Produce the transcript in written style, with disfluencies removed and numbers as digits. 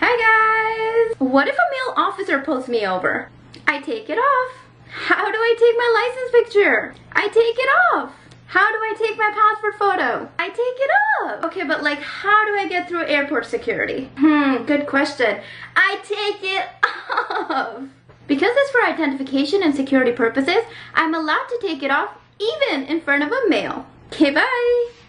Hi guys! What if a male officer pulls me over? I take it off. How do I take my license picture? I take it off. How do I take my passport photo? I take it off. Okay, but like, how do I get through airport security? Good question. I take it off. Because it's for identification and security purposes, I'm allowed to take it off even in front of a male. Okay, bye.